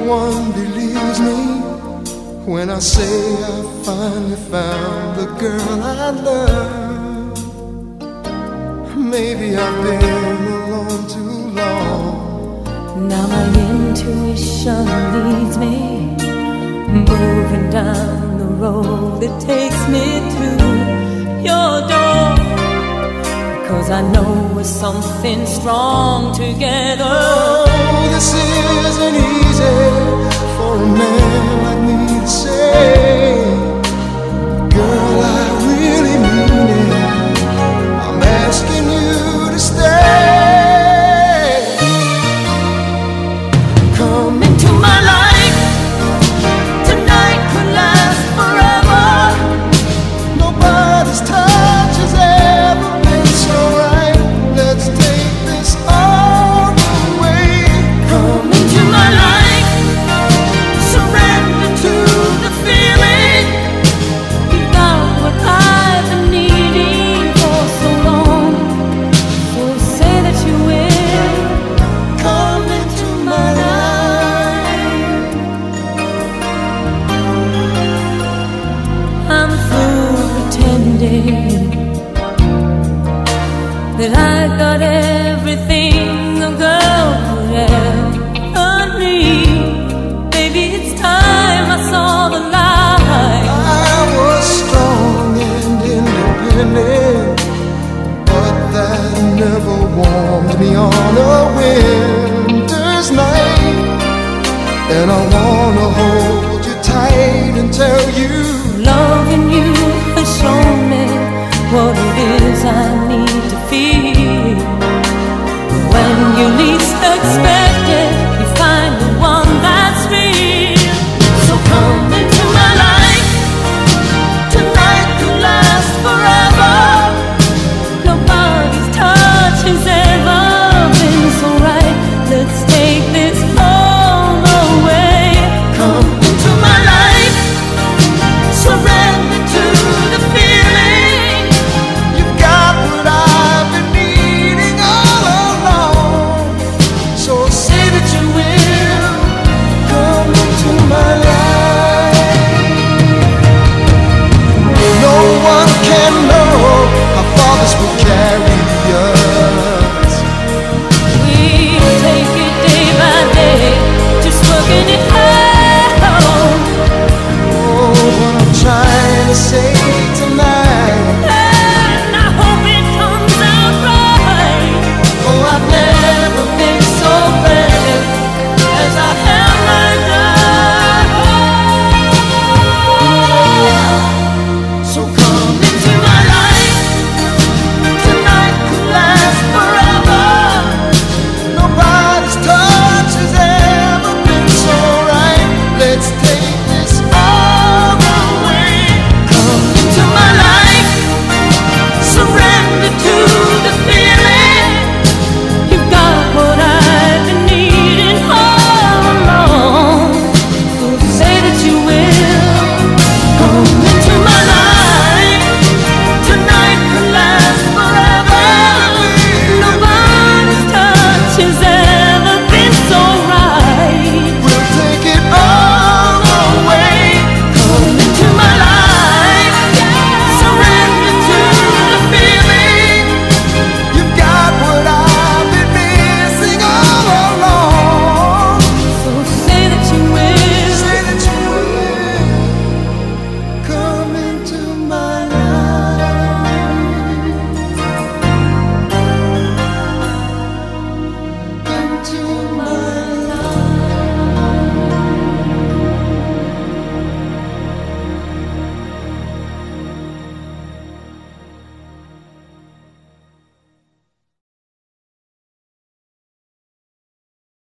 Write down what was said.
one believes me when I say I finally found the girl I love. Maybe I've been alone too long. Now my intuition leads me, moving down the road that takes me to your door. 'Cause I know we're something strong together. Oh, this isn't easy for a man like me to say. Girl, I really mean it. I'm asking you to stay. Come into my life. Tonight could last forever. Nobody's touch has ever been so right. Let's take this all the way. Come into my life. Surrender to the feeling. You got what I've been needing for so long. So say that you will Come into my life. I'm through pretending that I got everything a girl could ever need. Baby, it's time I saw the light. I was strong and independent, but that never warmed me on a winter's night. And I wanna hold you tight and tell you, Loving you has shown me what it is I need to feel. When you least expect